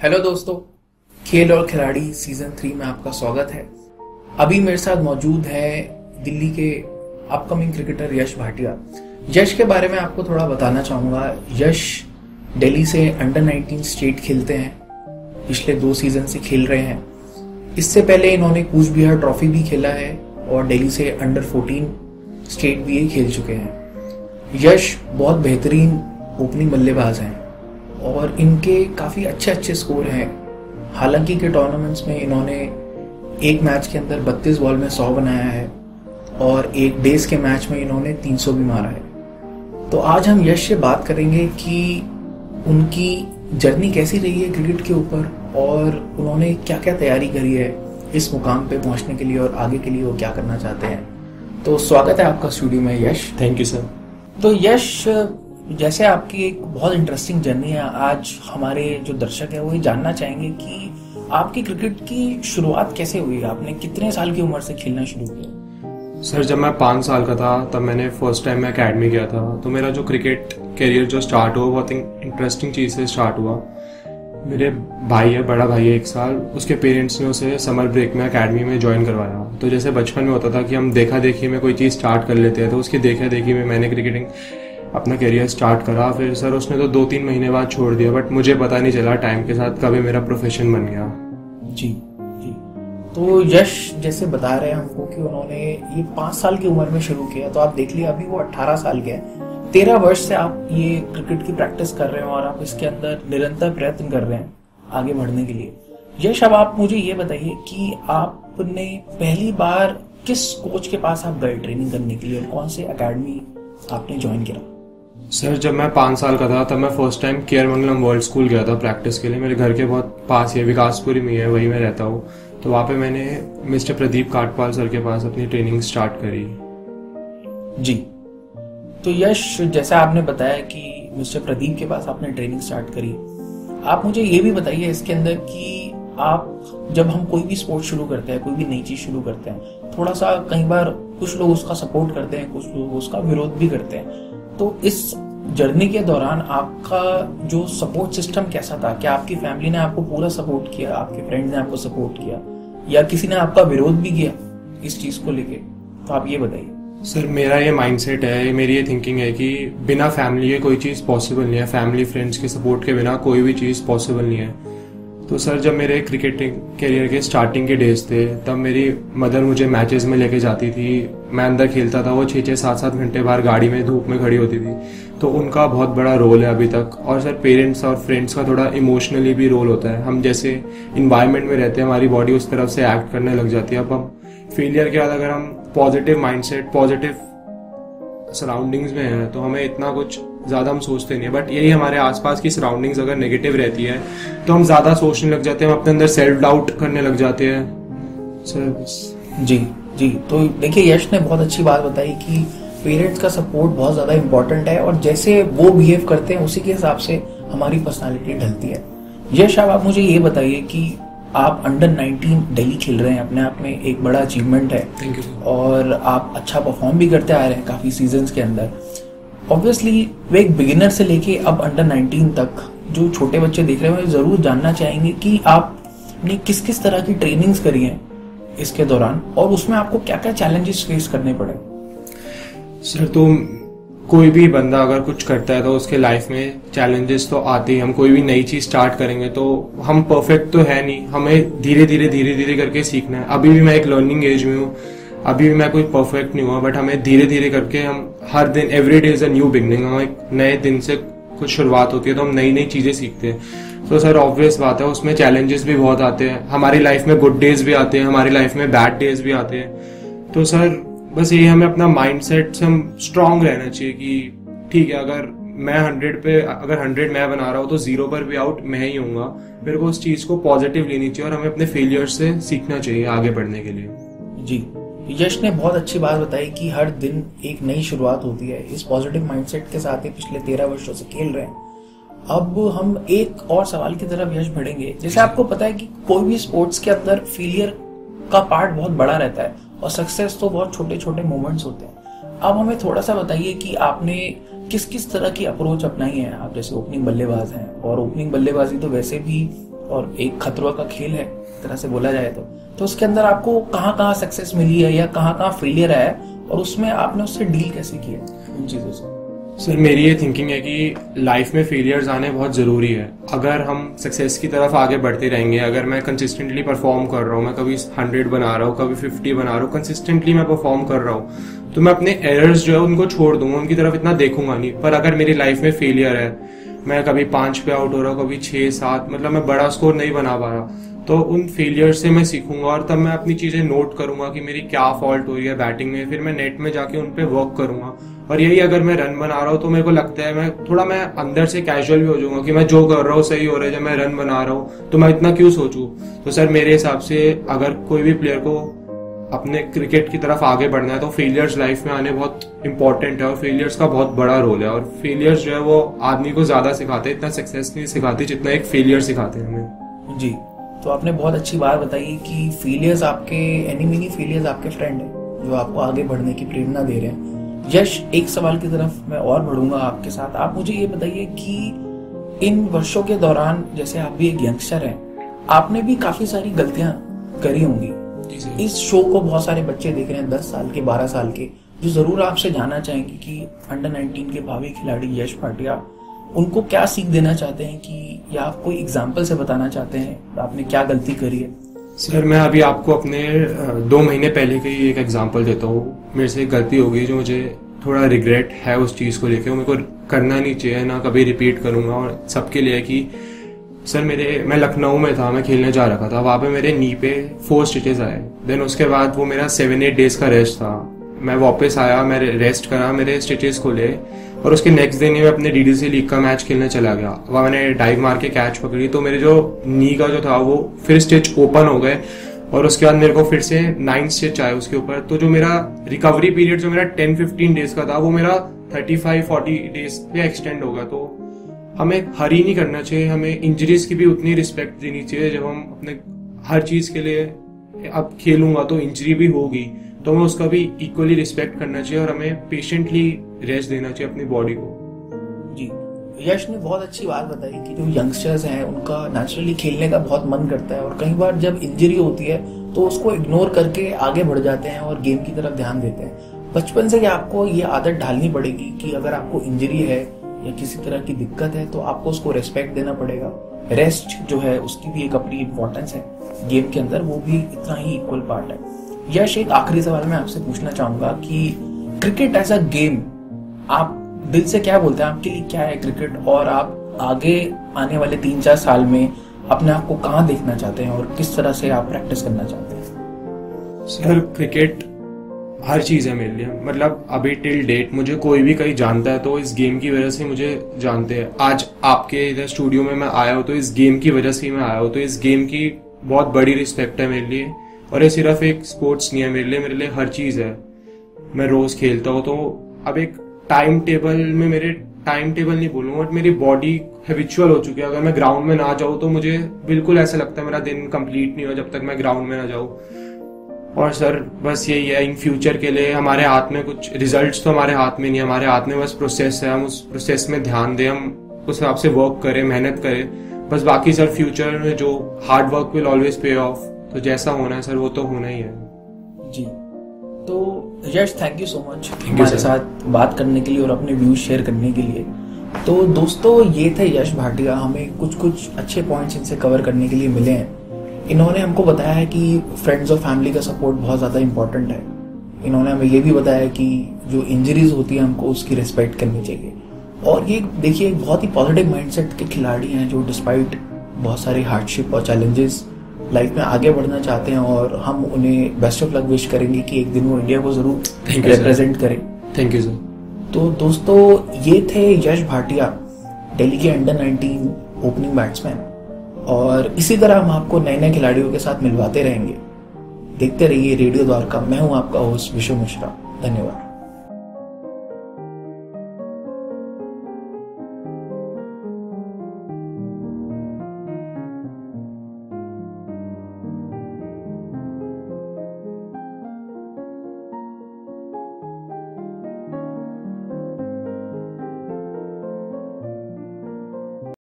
Hello दोस्तों, खेल और खिलाड़ी सीजन 3 में आपका स्वागत है। अभी मेरे साथ मौजूद है दिल्ली के अपकमिंग क्रिकेटर यश भाटिया। यश के बारे में आपको थोड़ा बताना चाहूँगा। यश दिल्ली से अंडर 19 स्टेट खेलते हैं, पिछले 2 सीजन से खेल रहे हैं। इससे पहले इन्होंने कूच बिहार ट्रॉफी भी खेला है और दिल्ली से अंडर 14 स्टेट भी खेल चुके हैं। यश बहुत बेहतरीन ओपनिंग बल्लेबाज हैं और इनके काफ़ी अच्छे स्कोर हैं। हालांकि के टूर्नामेंट्स में इन्होंने एक मैच के अंदर 32 बॉल में 100 बनाया है और एक डेज के मैच में इन्होंने 300 भी मारा है। तो आज हम यश से बात करेंगे कि उनकी जर्नी कैसी रही है क्रिकेट के ऊपर और उन्होंने क्या क्या तैयारी करी है इस मुकाम पे पहुंचने के लिए और आगे के लिए वो क्या करना चाहते हैं। तो स्वागत है आपका स्टूडियो में यश। Thank you sir. तो यश, जैसे आपकी एक बहुत इंटरेस्टिंग जर्नी है, आज हमारे जो दर्शक है वो ये जानना चाहेंगे कि आपकी क्रिकेट की शुरुआत कैसे हुई। आपने कितने साल की उम्र से खेलना शुरू किया? सर, जब मैं 5 साल का था तब मैंने फर्स्ट टाइम मैं अकेडमी गया था। तो मेरा जो क्रिकेट करियर जो स्टार्ट हुआ बहुत इंटरेस्टिंग चीज़ से स्टार्ट हुआ। मेरे भाई है, बड़ा भाई है 1 साल, उसके पेरेंट्स ने उसे समर ब्रेक में अकेडमी में ज्वाइन करवाया। तो जैसे बचपन में होता था कि हम देखा देखी में कोई चीज़ स्टार्ट कर लेते हैं, तो उसकी देखा देखी में मैंने क्रिकेटिंग अपना करियर स्टार्ट करा। फिर सर उसने तो 2-3 महीने बाद छोड़ दिया, बट मुझे पता नहीं चला टाइम के साथ कभी मेरा प्रोफेशन बन गया। जी जी। तो यश जैसे बता रहे हैं हमको कि उन्होंने ये 5 साल की उम्र में शुरू किया, तो आप देख लिया अभी वो 18 साल के हैं। 13 वर्ष से आप ये क्रिकेट की प्रैक्टिस कर रहे हो और आप इसके अंदर निरंतर प्रयत्न कर रहे हैं आगे बढ़ने के लिए। यश, अब आप मुझे ये बताइए कि आपने पहली बार किस कोच के पास आप गए ट्रेनिंग करने के लिए और कौन से अकेडमी आपने ज्वाइन किया? सर, जब मैं 5 साल का था तब मैं first time Keyarmangalam world school गया था प्रैक्टिस के लिए। मेरे घर के बहुत पास है, विकासपुरी में है, वहीं मैं रहता हूँ। तो वहाँ पे मैंने मिस्टर प्रदीप काटपाल सर के पास अपनी ट्रेनिंग स्टार्ट करी। जी। तो यश, जैसा आपने बताया कि मिस्टर प्रदीप के पास आपने ट्रेनिंग स्टार्ट करी, आप मुझे ये भी बताइए इसके अंदर कि आप जब हम कोई भी स्पोर्ट शुरू करते हैं, कोई भी नई चीज़ शुरू करते हैं, थोड़ा सा कई बार कुछ लोग उसका सपोर्ट करते हैं, कुछ लोग उसका विरोध भी करते हैं। तो इस जर्नी के दौरान आपका जो सपोर्ट सिस्टम कैसा था? क्या आपकी फैमिली ने आपको पूरा सपोर्ट किया, आपके फ्रेंड्स ने आपको सपोर्ट किया, या किसी ने आपका विरोध भी किया इस चीज को लेके? तो आप ये बताइए। सर, मेरा ये माइंडसेट है, मेरी ये थिंकिंग है कि बिना फैमिली के कोई चीज़ पॉसिबल नहीं है। फैमिली फ्रेंड्स के सपोर्ट के बिना कोई भी चीज़ पॉसिबल नहीं है। तो सर, जब मेरे क्रिकेटिंग करियर के स्टार्टिंग के डेज थे तब मेरी मदर मुझे मैचेस में लेके जाती थी। मैं अंदर खेलता था, वो 6-6, 7-7 घंटे बाहर गाड़ी में धूप में खड़ी होती थी। तो उनका बहुत बड़ा रोल है अभी तक। और सर, पेरेंट्स और फ्रेंड्स का थोड़ा इमोशनली भी रोल होता है। हम जैसे इन्वायरमेंट में रहते हैं, हमारी बॉडी उस तरफ से एक्ट करने लग जाती है। अब हम फेलियर के बाद अगर हम पॉजिटिव माइंडसेट, पॉजिटिव सराउंडिंग्स में हैं तो हमें इतना कुछ ज़्यादा हम सोचते नहीं है। बट यही हमारे आसपास की सराउंडिंग्स अगर नेगेटिव रहती है तो हम ज़्यादा सोचने लग जाते हैं, हम अपने अंदर सेल्फ डाउट करने लग जाते हैं। सर जी जी। तो देखिए, यश ने बहुत अच्छी बात बताई कि पेरेंट्स का सपोर्ट बहुत ज़्यादा इंपॉर्टेंट है और जैसे वो बिहेव करते हैं उसी के हिसाब से हमारी पर्सनालिटी ढलती है। यश, अब आप मुझे ये बताइए कि आप अंडर 19 दिल्ली खेल रहे हैं, अपने आप में एक बड़ा अचीवमेंट है। Thank you. और आप अच्छा परफॉर्म भी करते आ रहे हैं काफ़ी सीजन्स के अंदर। ऑब्वियसली वो एक बिगिनर से लेके अब अंडर 19 तक जो छोटे बच्चे देख रहे हैं वो जरूर जानना चाहेंगे कि आपने किस किस तरह की ट्रेनिंग्स करी हैं इसके दौरान और उसमें आपको क्या क्या चैलेंजेस फेस करने पड़े। सर, तो कोई भी बंदा अगर कुछ करता है तो उसके लाइफ में चैलेंजेस तो आते ही। हम कोई भी नई चीज़ स्टार्ट करेंगे तो हम परफेक्ट तो है नहीं, हमें धीरे धीरे करके सीखना है। अभी भी मैं एक लर्निंग एज में हूँ, अभी भी मैं कोई परफेक्ट नहीं हुआ, बट हमें धीरे धीरे करके हम हर दिन, every day is a new beginning. हम एक नए दिन से कुछ शुरुआत होती है तो हम नई नई चीज़ें सीखते हैं। तो सर, ऑब्वियस बात है उसमें चैलेंजेस भी बहुत आते हैं। हमारी लाइफ में गुड डेज भी आते हैं, हमारी लाइफ में बैड डेज भी आते हैं। तो सर, बस यही हमें अपना माइंडसेट से हम स्ट्रांग रहना चाहिए कि ठीक है, अगर मैं 100 पे, अगर 100 मैं बना रहा हूँ तो 0 पर भी आउट मैं ही हूँगा। मेरे को उस चीज़ को पॉजिटिव लेनी चाहिए और हमें अपने फेलियर से सीखना चाहिए आगे बढ़ने के लिए। जी। यश ने बहुत अच्छी बात बताई कि हर दिन एक नई शुरुआत होती है। इस पॉजिटिव माइंडसेट के साथ ही पिछले 13 वर्षों से खेल रहे हैं। अब हम एक और सवाल की तरफ यश बढ़ेंगे। जैसे आपको पता है कि कोई भी स्पोर्ट्स के अंदर फेलियर का पार्ट बहुत बड़ा रहता है और सक्सेस तो बहुत छोटे छोटे मोमेंट्स होते हैं। अब हमें थोड़ा सा बताइए कि आपने किस किस तरह की अप्रोच अपनाई है। आप जैसे ओपनिंग बल्लेबाज हैं और ओपनिंग बल्लेबाजी तो वैसे भी और एक खतरों का खेल है तरह से बोला जाए तो उसके अंदर आपको कहाँ कहाँ सक्सेस मिली है या कहाँ कहाँ फेलियर आया और उसमें आपने उससे डील कैसे किया उन चीज़ों से? सर मेरी ये थिंकिंग है कि लाइफ में फेलियर्स आने बहुत ज़रूरी है। अगर हम सक्सेस की तरफ आगे बढ़ते रहेंगे, अगर मैं कंसिस्टेंटली परफॉर्म कर रहा हूँ, मैं कभी 100 बना रहा हूँ, कभी 50 बना रहा हूँ, कंसिस्टेंटली मैं परफॉर्म कर रहा हूँ, तो मैं अपने एरर्स जो है उनको छोड़ दूंगा, उनकी तरफ इतना देखूंगा नहीं। पर अगर मेरी लाइफ में फेलियर है, मैं कभी 5 पे आउट हो रहा हूँ, कभी 6-7, मतलब मैं बड़ा स्कोर नहीं बना पा रहा, तो उन फेलियर से मैं सीखूंगा और तब मैं अपनी चीज़ें नोट करूंगा कि मेरी क्या फॉल्ट हो रही है बैटिंग में। फिर मैं नेट में जाके उन पे वर्क करूंगा। और यही अगर मैं रन बना रहा हूँ तो मेरे को लगता है मैं अंदर से कैजुअल भी हो जाऊंगा कि मैं जो कर रहा हूँ सही हो रहा है, जब मैं रन बना रहा हूँ तो मैं इतना क्यों सोचूं। तो सर मेरे हिसाब से अगर कोई भी प्लेयर को अपने क्रिकेट की तरफ आगे बढ़ना है तो फेलियर्स लाइफ में आने बहुत इंपॉर्टेंट है और फेलियर्स का बहुत बड़ा रोल है। और फेलियर्स जो है वो आदमी को ज्यादा सिखाते हैं, इतना सक्सेस नहीं सिखाती जितना एक फेलियर सिखाते हैं हमें। जी, तो आपने बहुत अच्छी बात बताई कि फेलियर्स आपके एनिमी नहीं, फेलियर्स आपके फ्रेंड है जो आपको आगे बढ़ने की प्रेरणा दे रहे हैं। यश, एक सवाल की तरफ मैं और बढ़ूंगा आपके साथ। आप मुझे ये बताइए कि इन वर्षों के दौरान, जैसे आप भी एक यंगस्टर हैं, आपने भी काफी सारी गलतियां करी होंगी। इस शो को बहुत सारे बच्चे देख रहे हैं, 10 साल के, 12 साल के, जो जरूर आपसे जानना चाहेंगे कि अंडर 19 के भावी खिलाड़ी यश भाटिया, उनको क्या सीख देना चाहते हैं कि या आप कोई एग्जाम्पल से बताना चाहते हैं आपने क्या गलती करी है? सर मैं अभी आपको अपने 2 महीने पहले की एक एग्जांपल देता हूँ। मेरे से एक गलती हो गई जो मुझे थोड़ा रिग्रेट है उस चीज़ को लेकर, मेरे को करना नहीं चाहिए, ना कभी रिपीट करूँगा। और सबके लिए कि सर मैं लखनऊ में था, मैं खेलने जा रखा था, वहाँ पे मेरे नी पे 4 स्टिचेस आए। देन उसके बाद वो मेरा 7-8 डेज का रेस्ट था। मैं वापस आया, मैं रेस्ट करा, मेरे स्टिचेस खुले और उसके नेक्स्ट दिन मैं अपने डीडीसी लीग का मैच खेलने चला गया। वहाँ मैंने डाइव मार के कैच पकड़ी तो मेरे जो नी का जो था वो फिर स्टिच ओपन हो गए और उसके बाद मेरे को फिर से 9 स्टिच आए उसके ऊपर। तो जो मेरा रिकवरी पीरियड जो मेरा 10-15 डेज का था वो मेरा 35-40 डेज पे एक्सटेंड होगा। तो हमें हरी नहीं करना चाहिए, हमें इंजरीज की भी उतनी रिस्पेक्ट देनी चाहिए। जब हम अपने हर चीज के लिए अब खेलूंगा तो इंजरी भी होगी तो हमें उसका भी इक्वली रिस्पेक्ट करना चाहिए और हमें पेशेंटली रेस्ट देना चाहिए अपनी बॉडी को। जी, यश ने बहुत अच्छी बात बताई कि जो यंगस्टर्स हैं उनका नेचुरली खेलने का बहुत मन करता है और कई बार जब इंजरी होती है तो उसको इग्नोर करके आगे बढ़ जाते हैं और गेम की तरफ ध्यान देते हैं। बचपन से आपको ये आदत ढालनी पड़ेगी कि अगर आपको इंजरी है या किसी तरह की दिक्कत है तो आपको उसको रेस्पेक्ट देना पड़ेगा। रेस्ट जो है उसकी भी एक अपनी इम्पोर्टेंस है गेम के अंदर, वो भी इतना ही इक्वल पार्ट है। यश, एक आखिरी सवाल मैं आपसे पूछना चाहूंगा कि क्रिकेट एज अ गेम आप दिल से क्या बोलते हैं, आपके लिए क्या है क्रिकेट, और आप आगे आने वाले 3-4 साल में अपने आप को कहाँ देखना चाहते हैं और किस तरह से आप प्रैक्टिस करना चाहते हैं? सर क्रिकेट हर चीज़ है मेरे लिए। मतलब अभी टिल डेट मुझे कोई भी कहीं जानता है तो इस गेम की वजह से मुझे जानते हैं। आज आपके इधर स्टूडियो में मैं आया हूँ तो इस गेम की वजह से ही मैं आया हूँ। तो इस गेम की बहुत बड़ी रिस्पेक्ट है मेरे लिए और ये सिर्फ एक स्पोर्ट्स नहीं है मेरे लिए हर चीज़ है। मैं रोज़ खेलता हूँ तो अब एक टाइम टेबल में, मेरे टाइम टेबल नहीं बोलूँगा बट मेरी बॉडी हैबिचुअल हो चुकी है। अगर मैं ग्राउंड में ना जाऊँ तो मुझे बिल्कुल ऐसा लगता है मेरा दिन कंप्लीट नहीं हुआ जब तक मैं ग्राउंड में ना जाऊँ। और सर बस यही है, इन फ्यूचर के लिए हमारे हाथ में कुछ रिजल्ट्स तो हमारे हाथ में नहीं है, हमारे हाथ में बस प्रोसेस है। हम उस प्रोसेस में ध्यान दें, हम उस हिसाब से वर्क करें, मेहनत करें बस। बाकी सर फ्यूचर में जो hard work will always pay off, तो जैसा होना है सर वो तो होना ही है। जी, तो Yash thank you so much हमारे साथ बात करने के लिए और अपने व्यूज शेयर करने के लिए। तो दोस्तों ये थे यश भाटिया, हमें कुछ अच्छे पॉइंट्स इनसे कवर करने के लिए मिले हैं। इन्होंने हमको बताया है कि फ्रेंड्स और फैमिली का सपोर्ट बहुत ज़्यादा इंपॉर्टेंट है। इन्होंने हमें ये भी बताया कि जो इंजरीज होती है हमको उसकी रिस्पेक्ट करनी चाहिए। और ये देखिए एक बहुत ही पॉजिटिव माइंडसेट के खिलाड़ी हैं जो डिस्पाइट बहुत सारे हार्डशिप और चैलेंजेस लाइफ में आगे बढ़ना चाहते हैं और हम उन्हें बेस्ट ऑफ लक विश करेंगे कि एक दिन वो इंडिया को जरूर रिप्रेजेंट करें। Thank you sir. तो दोस्तों ये थे यश भाटिया, दिल्ली के अंडर 19 ओपनिंग बैट्समैन, और इसी तरह हम आपको नए नए खिलाड़ियों के साथ मिलवाते रहेंगे। देखते रहिए रेडियो द्वारका। मैं हूं आपका होस्ट विशु मिश्रा। धन्यवाद।